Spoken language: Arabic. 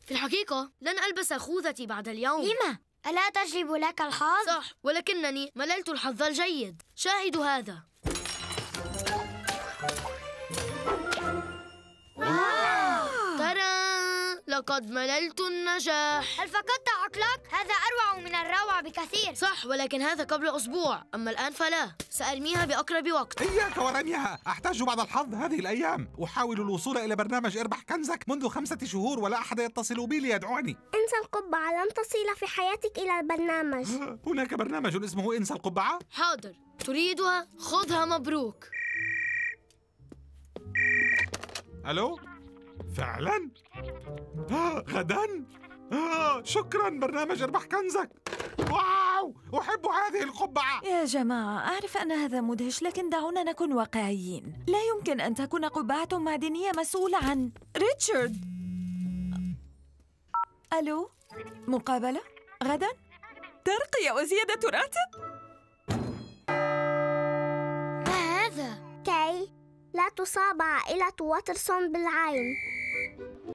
في الحقيقة لن ألبس خوذتي بعد اليوم. لما؟ ألا تجلب لك الحظ؟ صح، ولكنني مللت الحظ الجيد. شاهدوا هذا. ترى لقد مللت النجاح. هل فقدت عقلك؟ هذا أروع من الروعة بكثير. صح، ولكن هذا قبل أسبوع، أما الآن فلا. سأرميها بأقرب وقت. إياك ورميها، أحتاج بعض الحظ هذه الأيام. أحاول الوصول إلى برنامج اربح كنزك منذ 5 شهور ولا أحد يتصل بي ليدعوني. انسى القبعة، لن تصل في حياتك إلى البرنامج. هناك برنامج اسمه انسى القبعة؟ حاضر، تريدها؟ خذها. مبروك. ألو؟ فعلا؟ غدا؟ شكرا برنامج اربح كنزك. واو، أحب هذه القبعة. يا جماعة، أعرف أن هذا مدهش، لكن دعونا نكون واقعيين. لا يمكن أن تكون قبعة معدنية مسؤولة عن ريتشارد. ألو؟ مقابلة؟ غدا؟ ترقية وزيادة راتب؟ ما هذا؟ كي لا تصاب عائلة واترسون بالعين.